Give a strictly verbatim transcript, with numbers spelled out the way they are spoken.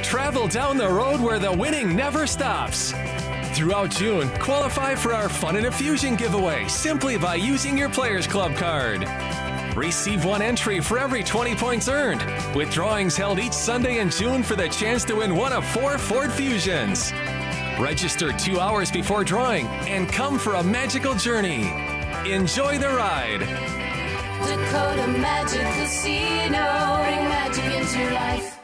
Travel down the road where the winning never stops. Throughout June, qualify for our Fun in a Fusion giveaway simply by using your Players Club card. Receive one entry for every twenty points earned, with drawings held each Sunday in June for the chance to win one of four Ford Fusions. Register two hours before drawing and come for a magical journey. Enjoy the ride. Dakota Magic Casino. Bring magic into your life.